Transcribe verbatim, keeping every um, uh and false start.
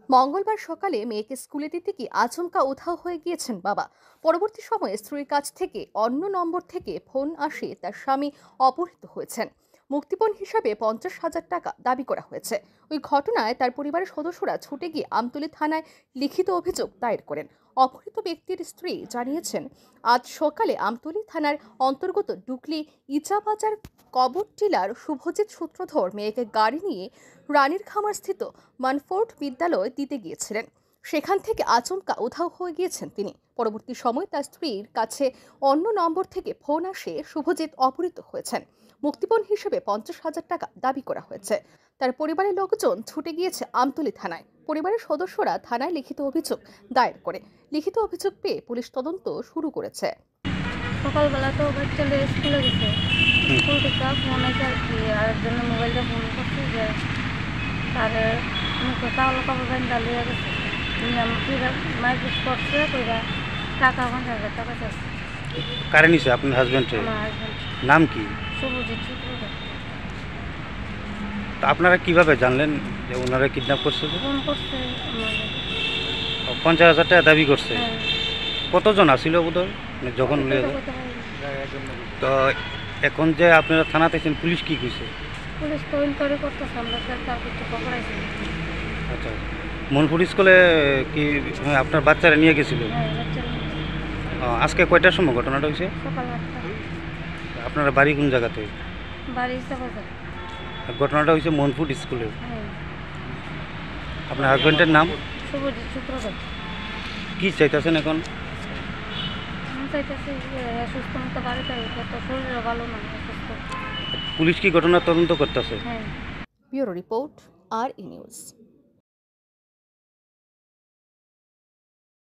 মঙ্গলবার সকালে মেয়েকে স্কুলে দিতে গিয়ে আচমকা উধাও হয়ে গিয়েছেন বাবা। পরবর্তী সময়ে স্ত্রীর কাছ থেকে অন্য নম্বর থেকে ফোন আসে তার স্বামী অপহৃত হয়েছেন। মুক্তিপণ হিসাবে পঞ্চাশ হাজার টাকা দাবি করা হয়েছে। ওই ঘটনায় তার পরিবারের সদস্যরা ছুটে গিয়ে আমতলী থানায় লিখিত অভিযোগ দায়ের করেন। অপহৃত ব্যক্তির স্ত্রী জানিয়েছেন, আজ সকালে আমতলী থানার অন্তর্গত ডুকলি ইচাবাজার কবর টিলার শুভজিৎ সূত্রধর মেয়েকে গাড়ি নিয়ে রানীর খামার স্থিত মানফোর্ড বিদ্যালয় দিতে গিয়েছিলেন। সেখান থেকে আচমকা উধাও হয়ে গিয়েছেন তিনি। পরবর্তী সময় তার স্ত্রীর কাছে অন্য নম্বর থেকে ফোন আসে শুভজিৎ অপহৃত হয়েছেন। মুক্তিপণ হিসেবে পঞ্চাশ হাজার টাকা দাবি করা হয়েছে। তার পরিবারের লোকজন ছুটে গিয়েছে আমতলী থানায়। পরিবারের সদস্যরা থানায় লিখিত অভিযোগ দায়ের করে। লিখিত অভিযোগ পেয়ে পুলিশ তদন্ত শুরু করেছে। সকালবেলা তো বাচ্চা লেগে স্কুলে গেছে, স্কুল থেকে ফোন আছে আর কি, আর জন্য মোবাইলটা ফোন করছে যে তার মুখে চাউল কাপড় বান্ধা লিয়ে গেছে। মাইপিস করছে কইরা টাকা পঞ্চাশ হাজার টাকা চাইছে। কারে নিছে আপনার হাজবেন্ডের? আমার হাজবেন্ড নাম কি? শুভজিৎ সূত্রধর। তো আপনারা কিভাবে জানলেন যে ওনারা কিডন্যাপ করছে? ফোন করছে আমাদের। পঞ্চাশ হাজার টাকা দাবি করছে। হ্যাঁ, কতজন আসিল বোধহয় যখন এটা লিয়ে তো যায়? কইতে পারি না। তো এখন যে আপনারা থানাতে আছেন, পুলিশ কি কইছে? পুলিশ তো ইনকোয়ারি করতেছে, আমরা তার কিছু পকড়াইছি। আচ্ছা, মনপুর স্কুলে কি হ্যাঁ, আপনার বাচ্চারা নিয়ে গেছিল? হ্যাঁ, বাচ্চা নিয়ে গেছে। ও, আজকে কয়টার সময় ঘটনাটা হয়েছে? সকাল আটটা। আপনারা বাড়ি কোন জায়গাতে? বাড়ি ইচাবাজার। ঘটনাটা হয়েছে মনপুর স্কুলে। হ্যাঁ, আপনার হাজবেন্ডের নাম শুভজিৎ সূত্রধর। কি চাইতেছেন এখন? আমি চাইতেছি যে সুস্থ মতো বাড়িতে হইতে, তো শরীরও ভালো না, অসুস্থ। পুলিশ কি ঘটনার তদন্ত করতেছে? হ্যাঁ। ব্যুরো রিপোর্ট, আর ই নিউজ।